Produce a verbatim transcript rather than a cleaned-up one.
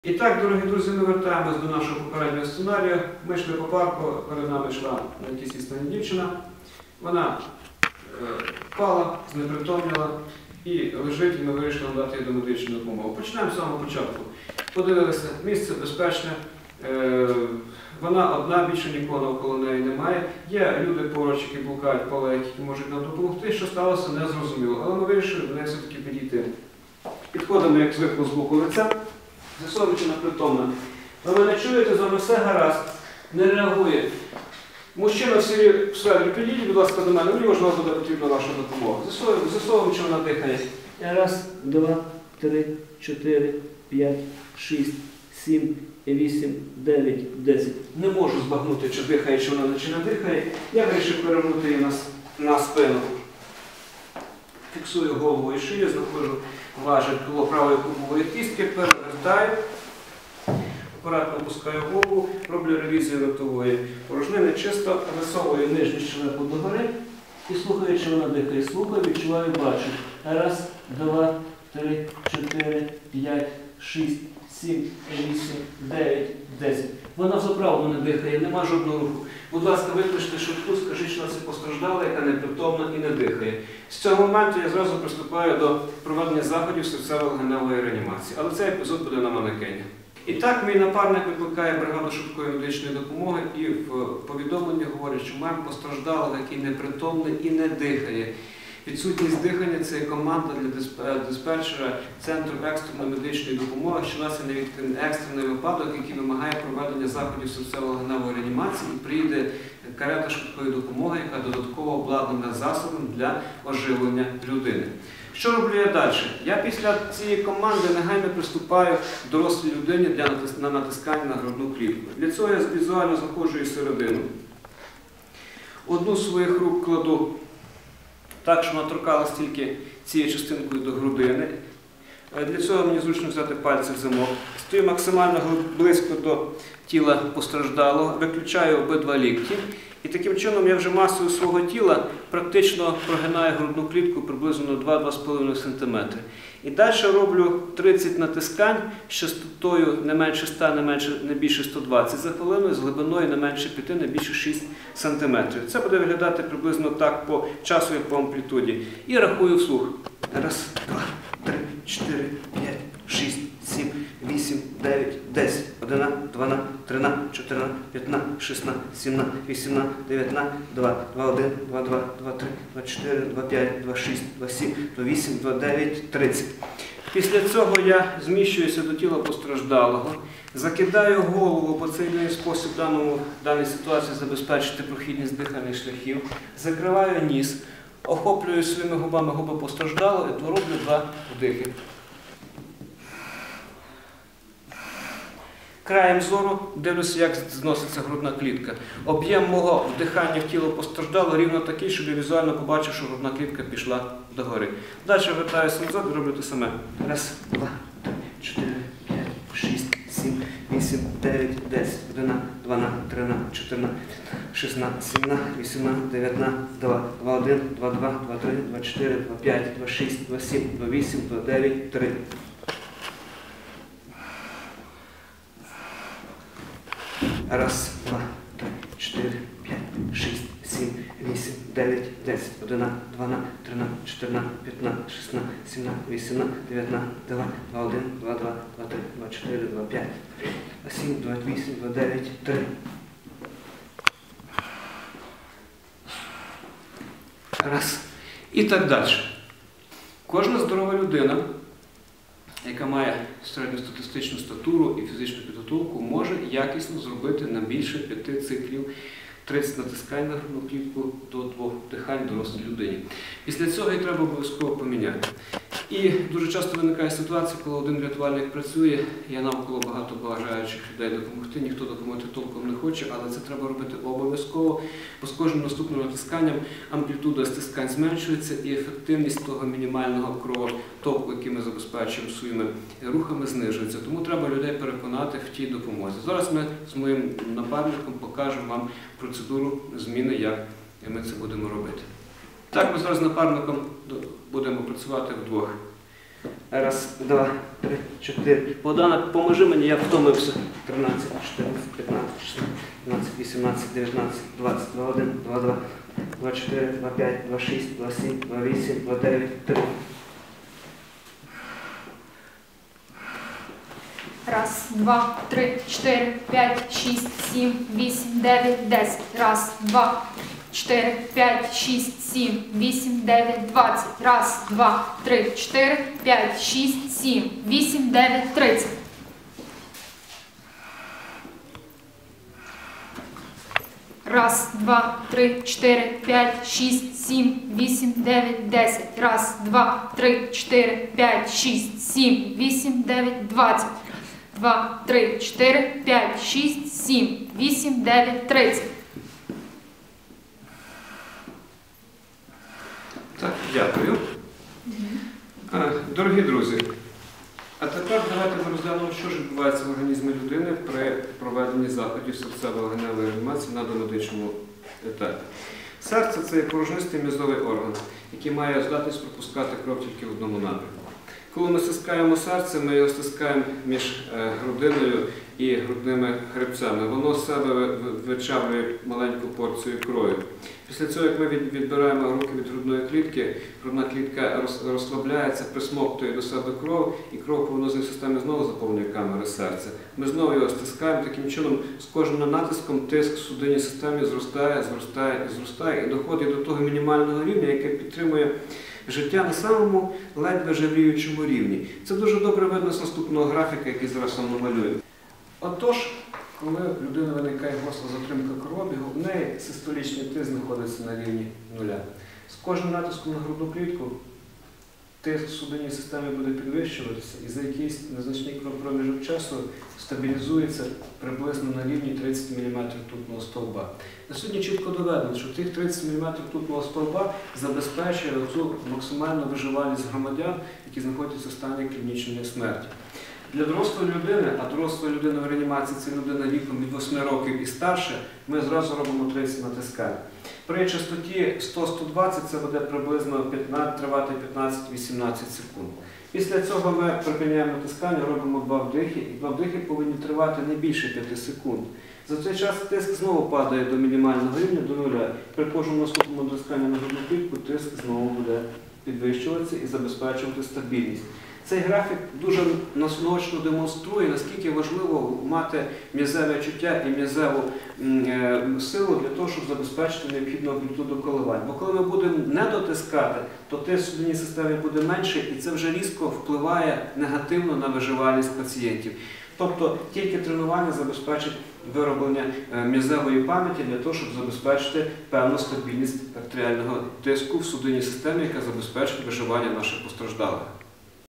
І так, дорогі друзі, ми вертаємось до нашого попереднього сценарію. Ми йшли по парку, перед нами йшла на якійсь відстані дівчина. Вона е, впала, знепритомніла і лежить, і ми вирішили надати їй домедичну допомогу. Почнемо з самого початку. Подивилися, місце безпечне, е, вона одна, більше нікого навколо неї немає. Є люди поруч, які блукають по алеї, які можуть нам допомогти. Що сталося, не зрозуміло. Але ми вирішили до неї все-таки підійти. Підходимо, як звикло, з боку лиця. З'ясовуючи непритомно. Ви мене чуєте, з вами все гаразд, не реагує. Мужчина в сірі сведрі, підійдіть, будь ласка, до мене, мені, можливо, буде потрібна ваша допомога. З'ясовуємо, чи вона дихає. Раз, два, три, чотири, п'ять, шість, сім, вісім, дев'ять, десять. Не можу збагнути, чи дихає, чи вона чи не дихає. Я вирішив перевернути її на, на спину. Фіксую голову і шию, знаходжу важіль коло правої кубової кістки, перевертаю, акуратно опускаю голову, роблю ревізію ротової порожнини, чисто висовую нижню щелепу догори і слухаю, чи вона дихає. Слухаю, відчуваю, бачу. Раз, два, три, чотири, п'ять, шість, сім, вісім, дев'ять, десять. Вона взаправду не дихає, нема жодного руху. Будь ласка, викличте швидку, скажіть, що це постраждала, яка непритомна і не дихає. З цього моменту я зразу приступаю до проведення заходів серцево-легеневої реанімації. Але цей епізод буде на манекені. І так, мій напарник викликає бригаду швидкої медичної допомоги і в повідомленні говорить, що маємо постраждалого, який непритомний і не дихає. Відсутність дихання – це команда для диспетчера Центру екстреної медичної допомоги, що нас є екстрений випадок, який вимагає проведення заходів серцево-легеневої реанімації, і приїде карета швидкої допомоги, яка додатково обладнана засобом для оживлення людини. Що роблю я далі? Я після цієї команди негайно приступаю до дорослій людині для на натискання на грудну клітку. Для цього я візуально знаходжу її середину. Одну з своїх рук кладу так, що вона торкалась тільки цією частинкою до грудини. Для цього мені зручно взяти пальці в замок. Стою максимально близько до тіла постраждалого, виключаю обидва лікті. І таким чином я вже масою свого тіла практично прогинаю грудну клітку приблизно на два-два з половиною сантиметри. І далі роблю тридцять натискань з частотою не менше ста, не, менше, не більше сто двадцять за хвилину, з глибиною не менше п'яти, не більше шість сантиметрів. Це буде виглядати приблизно так по часу і по амплітуді. І рахую вслух. Раз, два, три, чотири, п'ять, шість, сім, вісім, дев'ять, десять, одинадцять, дванадцять, тринадцять, чотирнадцять, п'ятнадцять, шістнадцять, сімнадцять, вісімнадцять, дев'ятнадцять, два, два, один, два, два, два, три, два, чотири, два, п'ять, два, шість, два, сім, два, вісім, два, дев'ять, тридцять. Після цього я зміщуюся до тіла постраждалого, закидаю голову, бо це єдиний спосіб в даному, даній ситуації забезпечити прохідність дихальних шляхів, закриваю ніс, охоплюю своїми губами губи постраждалого і роблю два вдихи. Краєм зору дивлюся, як зноситься грудна клітка. Об'єм мого вдихання в тіло постраждало рівно такий, щоб я візуально побачив, що грудна клітка пішла догори. Далі вертаюся назад і роблю те саме. Раз, два, три, чотири, п'ять, шість, сім, вісім, дев'ять, десять, одинадцять, дванадцять, тринадцять, чотирнадцять, шістнадцять, сімнадцять, вісімнадцять, дев'ятнадцять, два, два, один, два, два, два, три, два, чотири, два, п'ять, два, шість, два, сім, два, вісім, два, дев'ять, три. Раз, два, три, чотири, п'ять, шість, сім, вісім, дев'ять, десять, одинадцять, дванадцять, тринадцять, чотирнадцять, п'ятнадцять, шістнадцять, сімнадцять, вісімнадцять, дев'ятнадцять, два, два, один, два, два, два, три, два, чотири, два, п'ять, два, сім, два, вісім, два, дев'ять, три. Раз. І так далі. Кожна здорова людина, яка має середньостатистичну статуру і фізичну підготовку, може якісно зробити на більше п'яти циклів тридцять натискань на грудну клітку до двох вдихань дорослій людині. Після цього її треба обов'язково поміняти. І дуже часто виникає ситуація, коли один рятувальник працює, є навколо багато бажаючих людей допомогти, ніхто допомогти толком не хоче, але це треба робити обов'язково, бо з кожним наступним натисканням амплітуда стискань зменшується і ефективність того мінімального кровотоку, який ми забезпечуємо своїми рухами, знижується. Тому треба людей переконати в тій допомозі. Зараз ми з моїм напарником покажемо вам процедуру зміни, як ми це будемо робити. Так, ми зараз з напарником будемо працювати вдвох. Раз, два, три, чотири. Богдана, поможи мені, я втомився. тринадцять, чотирнадцять, п'ятнадцять, шістнадцять, п'ятнадцять, вісімнадцять, дев'ятнадцять, двадцять, двадцять один, двадцять два, двадцять чотири, двадцять п'ять, двадцять шість, двадцять сім, двадцять вісім, двадцять дев'ять, три. Раз, два, три, чотири, п'ять, шість, сім, вісім, дев'ять, десять. Раз, два, чотири, п'ять, шість, сім, вісім, дев'ять, двадцять. Раз, два, три, чотири, п'ять, шість, сім, вісім, дев'ять, тридцять. Раз, два, три, чотири, п'ять, шість, сім, вісім, дев'ять, десять. Раз, два, три, чотири, п'ять, шість, сім, вісім, дев'ять, двадцять. Два, три, чотири, п'ять, шість, сім, вісім, дев'ять, тридцять. Так, дякую. Е, Дорогі друзі, а тепер давайте ми розглянемо, що ж відбувається в організмі людини при проведенні заходів серцево-легеневої реанімації на домедичному етапі. Серце – це є порожнистий м'язовий орган, який має здатність пропускати кров тільки в одному напрямку. Коли ми стискаємо серце, ми його стискаємо між грудиною і грудними хребцями. Воно з себе вичавлює маленьку порцію крові. Після цього, як ми відбираємо руки від грудної клітки, грудна клітка розслабляється, присмоктує до себе кров, і кров по венозній системі знову заповнює камери серця. Ми знову його стискаємо, таким чином з кожним натиском тиск в судинній системі зростає, зростає і зростає, і доходить до того мінімального рівня, яке підтримує життя на самому ледь виживлюючому рівні. Це дуже добре видно з наступного графіка, який зараз вам намалюю. Отож, коли в людини виникає гостра затримка кровообігу, в неї систолічний тиск знаходиться на рівні нуля. З кожним натиском на грудну клітку тиск в судинній системі буде підвищуватися і за якийсь незначний проміжок часу стабілізується приблизно на рівні тридцять міліметрів ртутного стовба. На сьогодні чітко доведено, що тих тридцять міліметрів ртутного стовба забезпечує цю максимальну виживальність громадян, які знаходяться в стані клінічної смерті. Для дорослої людини, а доросла людина в реанімації – це людина віком від восьми років і старше, ми зразу робимо тридцять натискань. При частоті сто - сто двадцять це буде приблизно тривати п'ятнадцять-вісімнадцять секунд. Після цього ми припиняємо натискання, робимо два вдихи, і два вдихи повинні тривати не більше п'яти секунд. За цей час тиск знову падає до мінімального рівня, до нуля. При кожному наступному натисканні на грудну клітку тиск знову буде підвищуватися і забезпечувати стабільність. Цей графік дуже наочно демонструє, наскільки важливо мати м'язеве чуття і м'язеву силу для того, щоб забезпечити необхідну амплітуду коливань. Бо коли ми будемо не дотискати, то тиск в судинній системі буде менший, і це вже різко впливає негативно на виживальність пацієнтів. Тобто тільки тренування забезпечить вироблення м'язевої пам'яті для того, щоб забезпечити певну стабільність артеріального тиску в судинній системі, яка забезпечить виживання наших постраждалих.